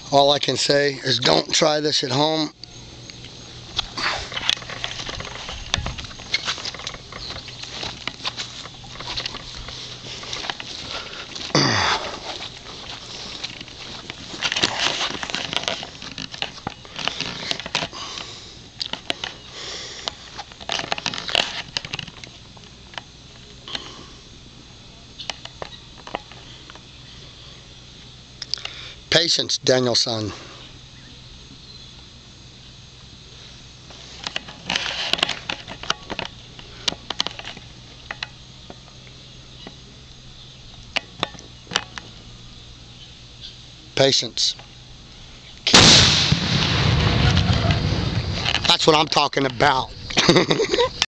All I can say is don't try this at home. Patience, Danielson. Patience. That's what I'm talking about.